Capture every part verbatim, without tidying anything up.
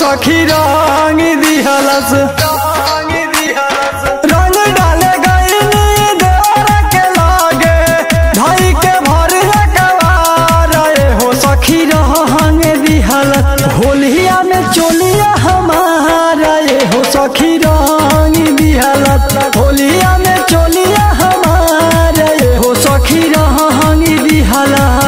सखी रंग दिहलस रंग डाले गईनी देवर के लागे ढाई के भर कवार हो सखी रंग दिहलस होलिया में चोलिया हमारा ये हो सखी रंग दिहलस होलिया में चोलिया हमारा ये हो सखी रंग दिहलस।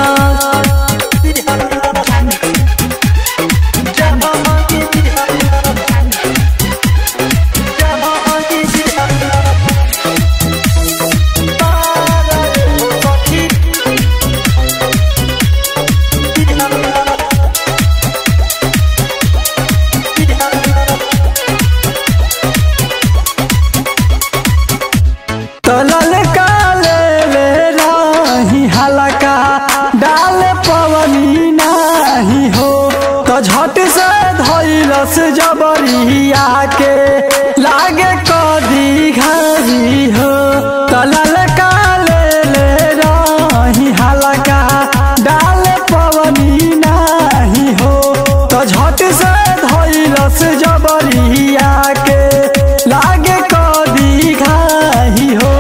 तलल काले ले राही हलका डाल पवनी नाही हो तो झट से धैलस जबरिया के लागे कदी घरी हो तलल काले ले राही हलका डाल पवनी नाही हो तो झट से धैलस जबरिया के लागे कदी घरी हो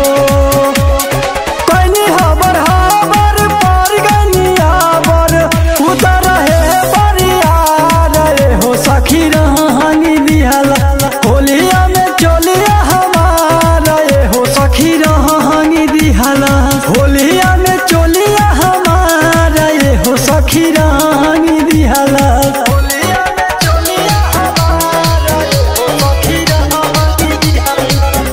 सखी रंग दिहलस होलिया में चोलिया हमारा ये हो सखी रंग दिहलस होलिया में चोलिया हमारा ये हो सखी रंग दिहलस होलिया में चोलिया हमारा ये हो सखी रंग दिहलस।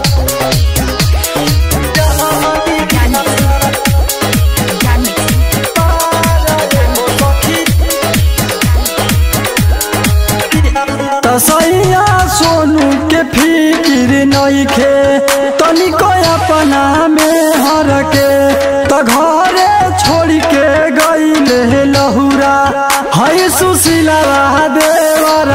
तसैया सोनू के फिकिर नइखे तनिको अपना में हर के त घरे छोड़ के गईले लहुरा है सुशीला देवर